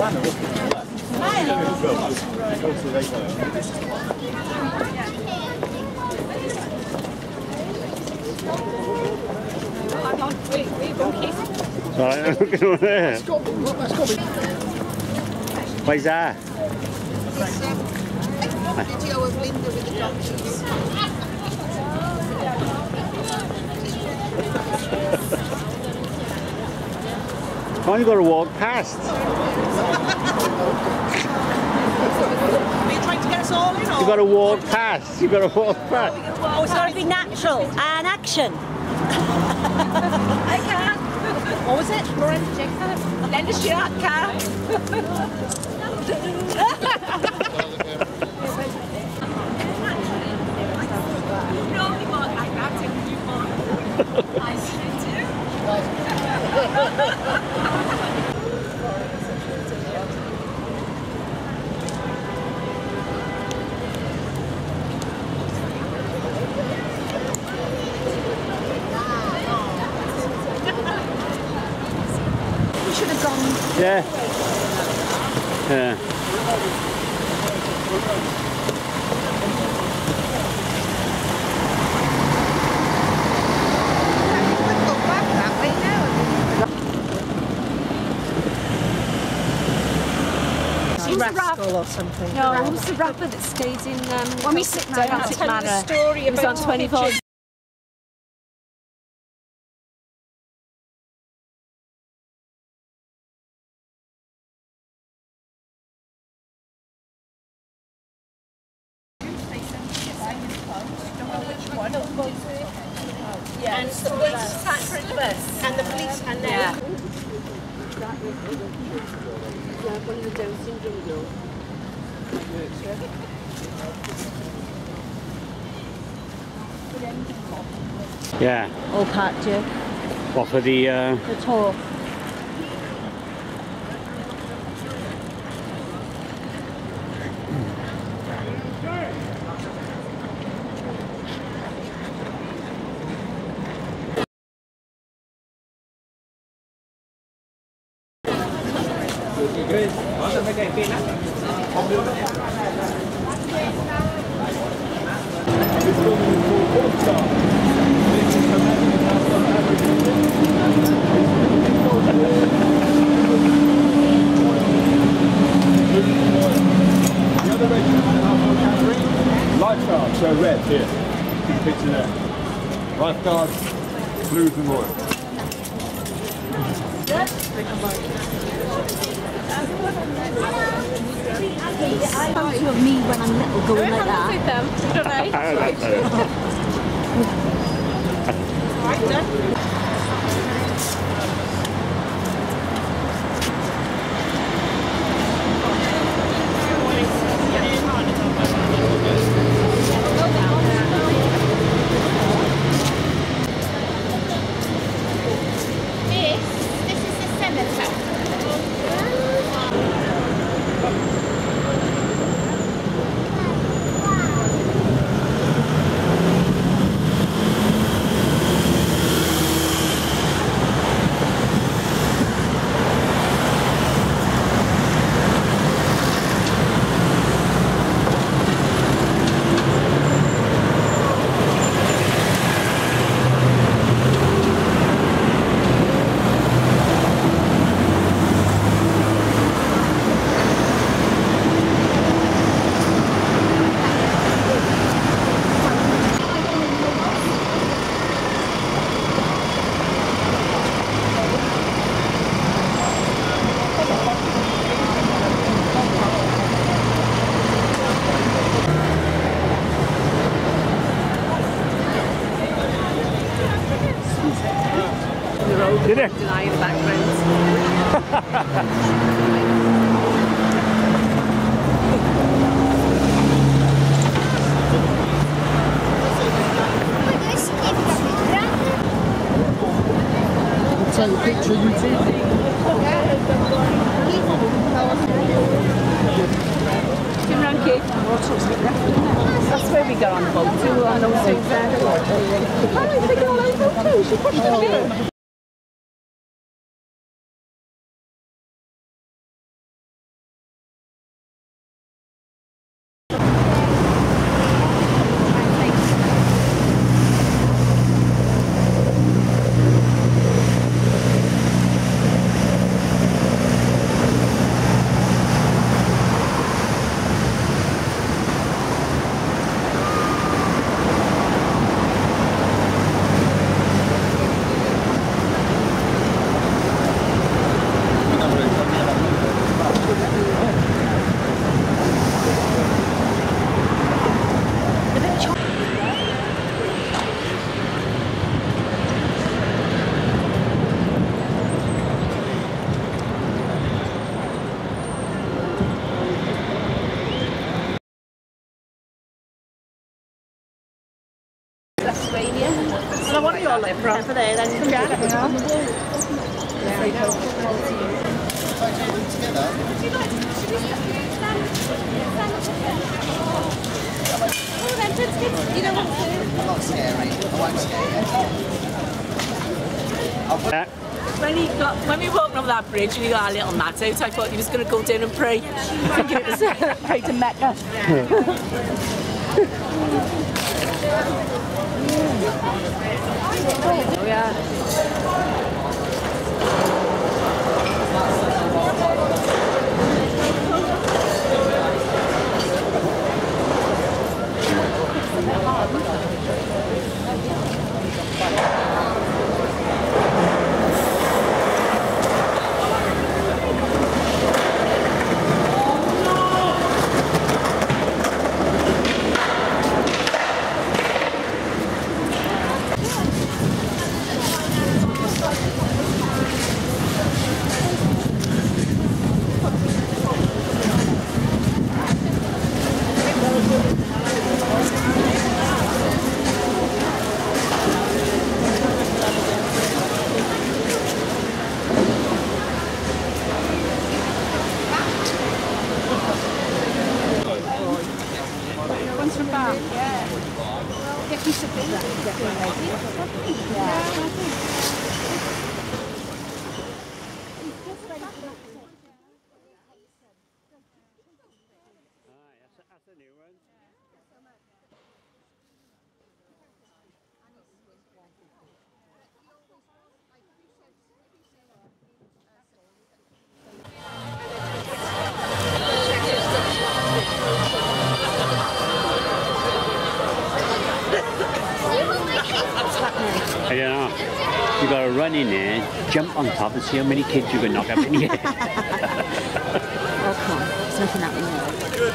Right, look over there. Where's that? Video of Linda with the donkeys. Oh, you got to walk past. Are you trying to get us all in? You got to walk past. You got to walk past. Oh, it's got to be natural and action. I can't. What was it? Miranda Jackson? Linda Sheeran can't. We should have gone. Yeah. Yeah. Rascal or something. No, who's the rapper that stays in When we sit down, I'll tell you the story It was about on 24. Yeah, and the police attacked for the bus. And the police, and then... Yeah. Yeah. All packed, yeah. What for the tour. Lifeguards, so red here. See the picture there. Lifeguards, blues and royal. Photo of me when I'm little going like that. This is the cemetery. Did it? Denying the background. Take a picture, you too. That's where we got on the boat too, on those things there. Oh, they got all over too. She pushed it through. Lithuania. Well, what are you all live from for there then? Jack? You don't want to? Not scary. I won't scare you. When we walked over that bridge and we got our little mat out, I thought he was going to go down and pray. Thinking it was pray to Mecca. Oh yeah. That's a new one. I don't know. You gotta run in there, jump on top and see how many kids you can knock up in the air. Oh, come on. There's nothing happening there.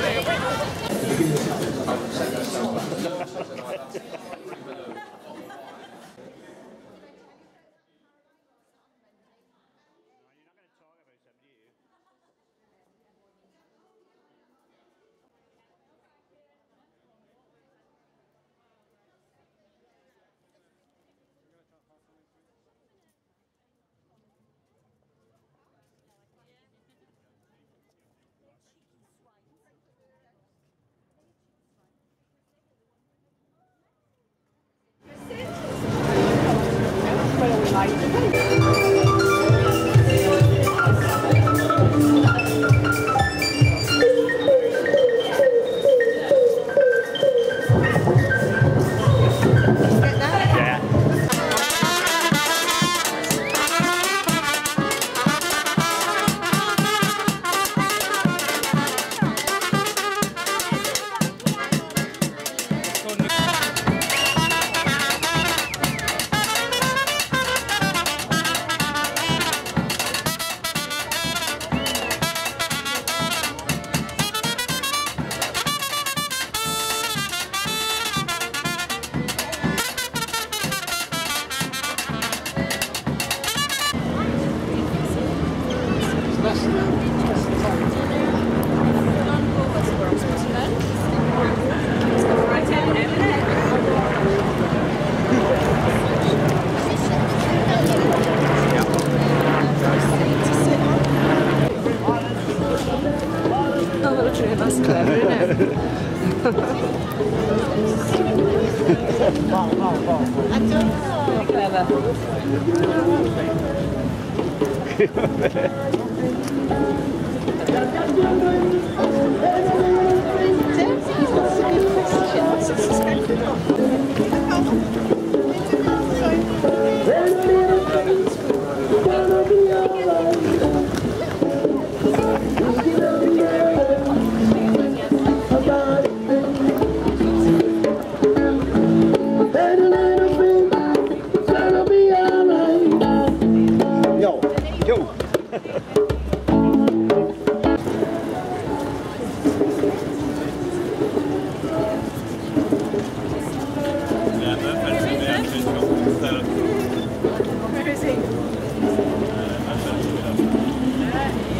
That's clever, isn't it?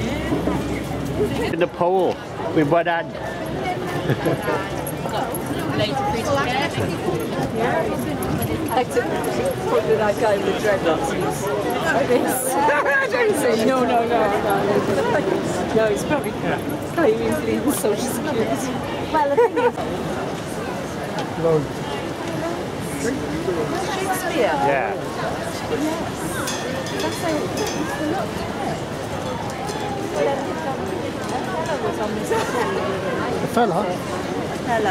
In the pole with one hand. Like to put to that guy with the dreadlocks. Like this. I don't say no. No, he's probably claiming bleeding social security. Well, the thing is. Shakespeare? Yeah. That's how The fella? Hello.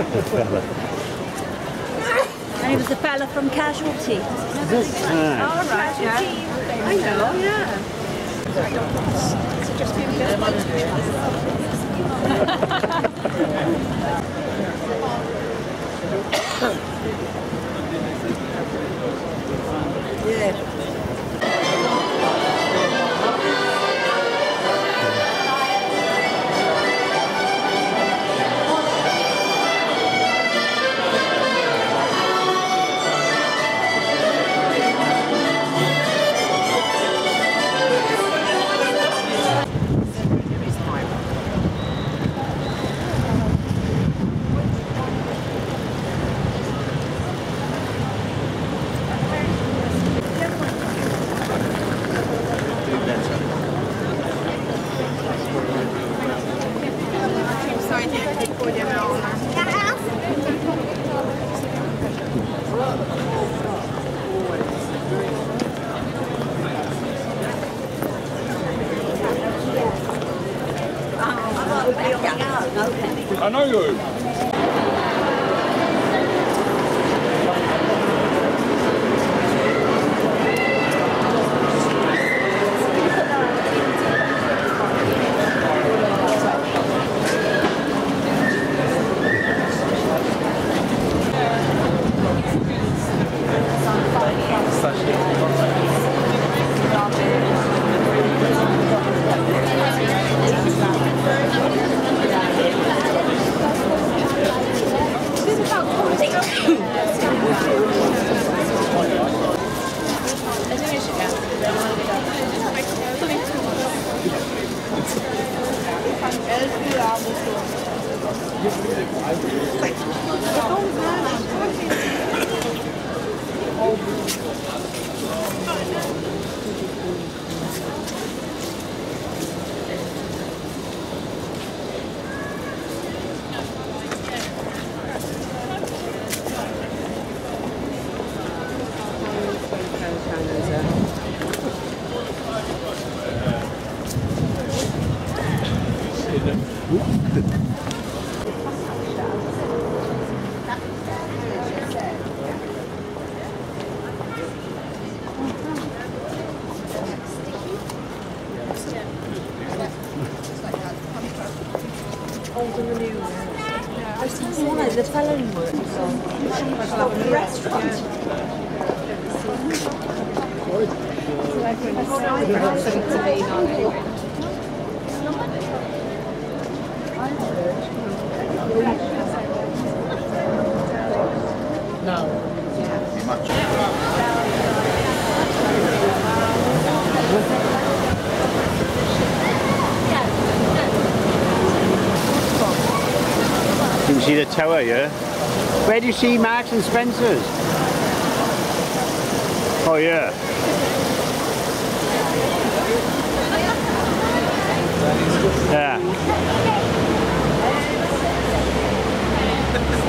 And he was the fella from Casualty. All right, yeah. I know, yeah. Yeah. I know you. The fellow who works on the restaurant. You can see the tower here. Where do you see Marks and Spencer's? Oh yeah. Yeah.